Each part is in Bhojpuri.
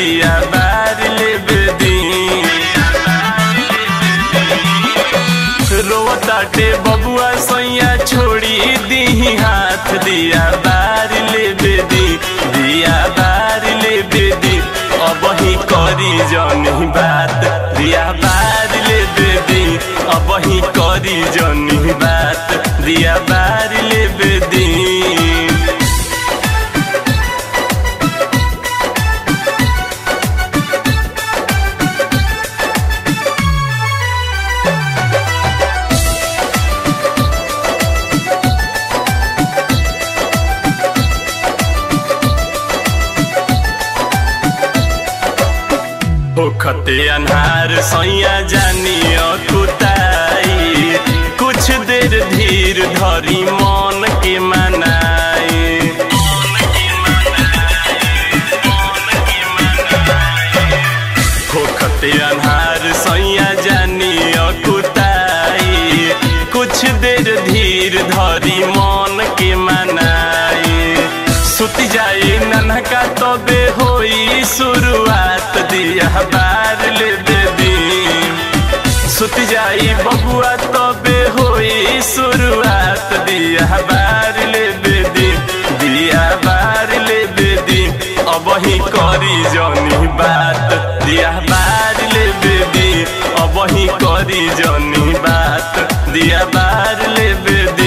दिया बार ले बेदी। रोताटे बबुआ सैया छोड़ी दी हाथ दिया बार ले बेदी, दिया बार ले बेदी। अब ही करी जनी बात दिया बार ले बेदी, अब ही करी जनी बात दिया बार ले बेदी। होखते अन्हार सैया जानी अकुताई, कुछ देर धीर धरी मन के मनाई। होखते अन्हार सैया जानी अकुताई, कुछ देर धीर धरी मन के मनाई। सुत जाए नन्हका तबे होई शुरुआत दिया बार ले बेदी। सुत जाई बबुआ तबे होई शुरुआत दिया बार ले बेदी, दिया बार ले बेदी। अब ही करी जनी बात दिया बार ले बेदी, अब ही करी जनी बात दिया बार ले बेदी।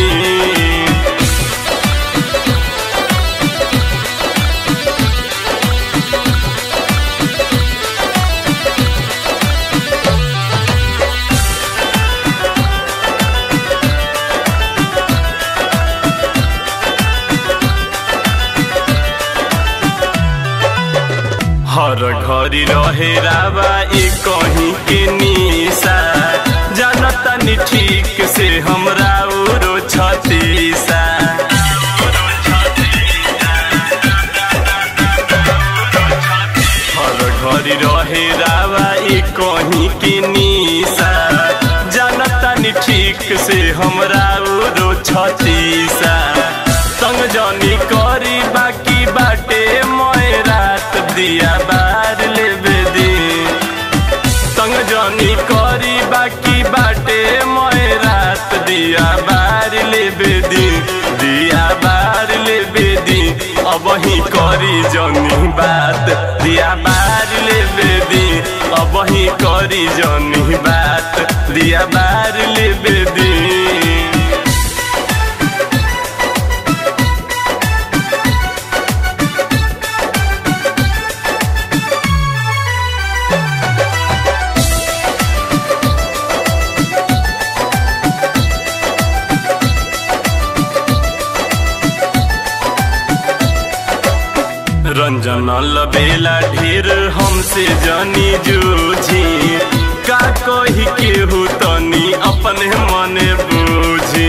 हर घड़ी रहे रावा कहीं के निशा, जानता नहीं ठीक से हमरा उरो छतीसा। हर घड़ी रहे रावा कहीं के निशा, जानता नहीं ठीक से हमरा उरो छतीसा। संग जनी करी बाकी बाटे मोए रात दिया बार ले बेदी। संग जनी करी बाकी बाटे मोए रात दिया बार ले बेदी, दिया बार ले बेदी। अब ही करी जनी बात दिया बार ले बेदी, अब ही करी जनी बात दिया बार ले बेदी। रंजन लबेला ढेर हमसे जनी जूझी, का कही केहू तनी अपने मने बूझी।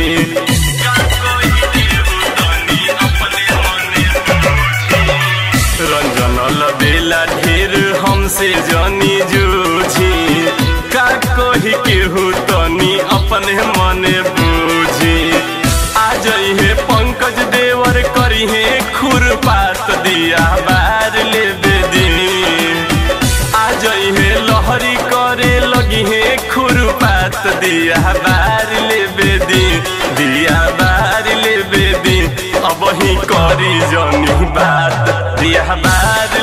रंजन लबेला ढेर हमसे जनी जूझी, का कही केहू तनी अपने मने बूझी। आ जइहे पंकज देवर करिहे खुरपात दिया बार ले बेदी। आ जइहे लहरी करे लगिहे खुरपात दिया बार ले बेदी, दिया बार ले बेदी। अब ही करी जनी बात दिया बार